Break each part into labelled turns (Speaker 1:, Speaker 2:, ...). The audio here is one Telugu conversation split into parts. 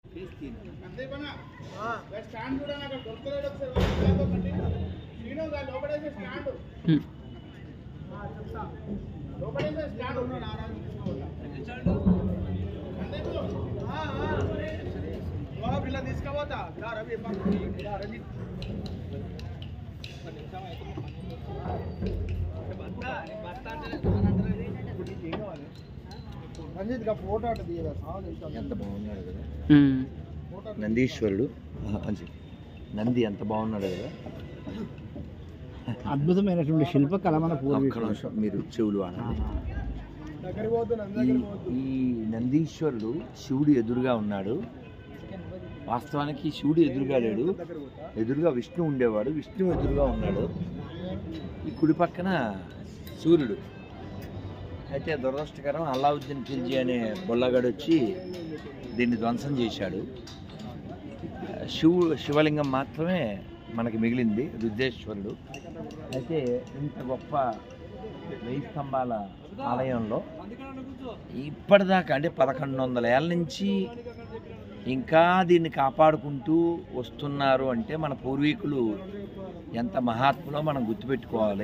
Speaker 1: ఎంత బాగున్నాడు కదా నందీశ్వరుడు. నంది ఎంత బాగున్నాడు కదా.
Speaker 2: అద్భుతమైనటువంటి శిల్పకళ మన
Speaker 1: మీరు చెవులు అనాలి. ఈ నందీశ్వరుడు శివుడు ఎదురుగా ఉన్నాడు. వాస్తవానికి శివుడు ఎదురుగా లేడు, ఎదురుగా విష్ణు ఉండేవాడు. విష్ణు ఎదురుగా ఉన్నాడు. ఈ కుడి పక్కన సూర్యుడు. అయితే దురదృష్టకరం, అల్లావుద్దీన్ ఖిల్జీ అనే బొల్లగాడు వచ్చి దీన్ని ధ్వంసం చేశాడు. శివలింగం మాత్రమే మనకి మిగిలింది, రుద్రేశ్వరుడు. అయితే ఇంత గొప్ప 1000 స్తంభాల ఆలయంలో ఇప్పటిదాకా అంటే 1100 ఏళ్ళ నుంచి ఇంకా దీన్ని కాపాడుకుంటూ వస్తున్నారు అంటే మన పూర్వీకులు ఎంత మహాత్ములో మనం గుర్తుపెట్టుకోవాలి.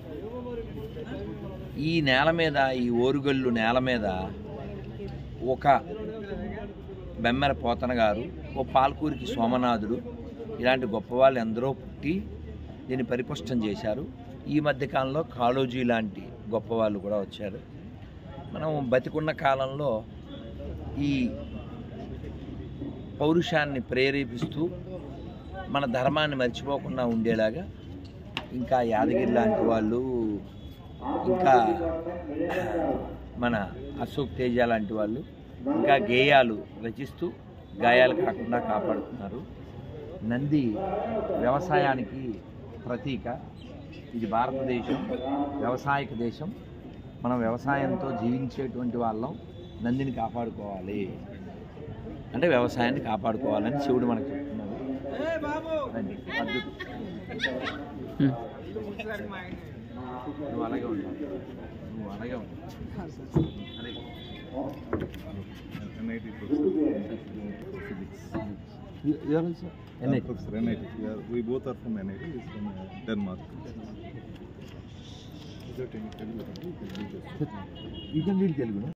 Speaker 1: ఈ నేల మీద, ఈ ఓరుగల్లు నేల మీద ఒక బెమ్మెర పోతన గారు, ఓ పాల్కూరికి సోమనాథుడు, ఇలాంటి గొప్పవాళ్ళు ఎందరో పుట్టి దీన్ని పరిపుష్టం చేశారు. ఈ మధ్యకాలంలో కాళోజీ లాంటి గొప్పవాళ్ళు కూడా వచ్చారు. మనం బతికున్న కాలంలో ఈ పౌరుషాన్ని ప్రేరేపిస్తూ మన ధర్మాన్ని మర్చిపోకుండా ఉండేలాగా ఇంకా యాదగిరి లాంటి వాళ్ళు, ఇంకా మన అశోక్ తేజ లాంటి వాళ్ళు ఇంకా గేయాలు రచిస్తూ గాయాలు కాకుండా కాపాడుతున్నారు. నంది వ్యవసాయానికి ప్రతీక. ఇది భారతదేశం, వ్యవసాయక దేశం. మనం వ్యవసాయంతో జీవించేటువంటి వాళ్ళం. నందిని కాపాడుకోవాలి అంటే వ్యవసాయాన్ని కాపాడుకోవాలని శివుడు మనకు చెప్తున్నాడు. నువ్వు అలాగే ఉంటావు, నువ్వు అలాగే ఉంటావు.
Speaker 3: We both are from NIT. He's from Denmark.
Speaker 1: You can read Telugu.